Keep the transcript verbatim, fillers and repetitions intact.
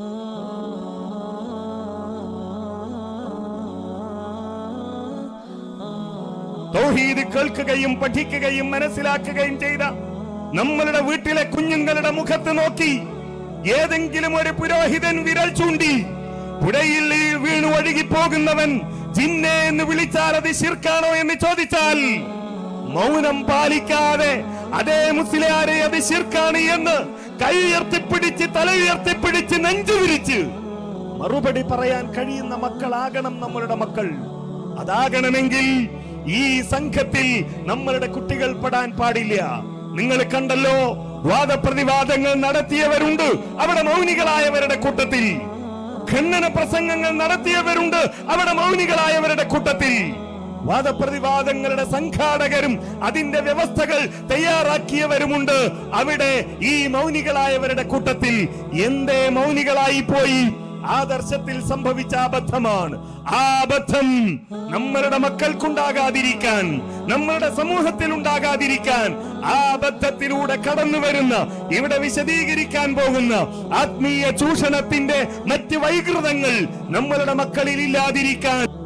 തൗഹീദ് കേൾക്കുകയും പഠിക്കുകയും മനസ്സിലാക്കുകയും ചെയ്ത നമ്മളുടെ വീട്ടിലെ കുഞ്ഞുങ്ങളുടെ മുഖത്ത് നോക്കി ഏതെങ്കിലും ഒരു പുരോഹിതൻ വിരൽ ചൂണ്ടി പുഴയിൽ വീണു ഒഴുകി പോകുന്നവൻ ജിന്നെ എന്ന് വിളിച്ചാൽ അത് ശിർക്കാണോ എന്ന് ചോദിച്ചാൽ മൗനം പാലിക്കാതെ അതേ മുസ്ലിയാരെ അത് ശിർക്കാണ് എന്ന് കൈ ഉയർത്തിപ്പിടിച്ച് തല ഉയർത്തിപ്പിടിച്ച് നെഞ്ചു വിരിച്ച് മറുപടി പറയാൻ കഴിയുന്ന മക്കളാകണം നമ്മളുടെ മക്കൾ. അതാകണമെങ്കിൽ ഈ സംഘത്തിൽ നമ്മളുടെ കുട്ടികൾ പെടാൻ പാടില്ല. നിങ്ങൾ കണ്ടല്ലോ, വാദപ്രതിവാദങ്ങൾ നടത്തിയവരുണ്ട് അവിടെ മൗനികളായവരുടെ കൂട്ടത്തിൽ, ഖണ്ഡന പ്രസംഗങ്ങൾ നടത്തിയവരുണ്ട് അവിടെ മൗനികളായവരുടെ കൂട്ടത്തിൽ, വാദപ്രതിവാദങ്ങളുടെ സംഘാടകരും അതിന്റെ വ്യവസ്ഥകൾ തയ്യാറാക്കിയവരുമുണ്ട് അവിടെ ഈ മൗനികളായവരുടെ കൂട്ടത്തിൽ. എന്തേ മൗനികളായി പോയി? ആദർശത്തിൽ സംഭവിച്ച അബദ്ധമാണ്. ആ അബദ്ധം നമ്മളുടെ മക്കൾക്കുണ്ടാകാതിരിക്കാൻ, നമ്മളുടെ സമൂഹത്തിൽ ഉണ്ടാകാതിരിക്കാൻ, ആ അബദ്ധത്തിലൂടെ കടന്നു വരുന്ന ഇവിടെ വിശദീകരിക്കാൻ പോകുന്ന ആത്മീയ ചൂഷണത്തിന്റെ മറ്റ് വൈകൃതങ്ങൾ നമ്മളുടെ മക്കളിൽ ഇല്ലാതിരിക്കാൻ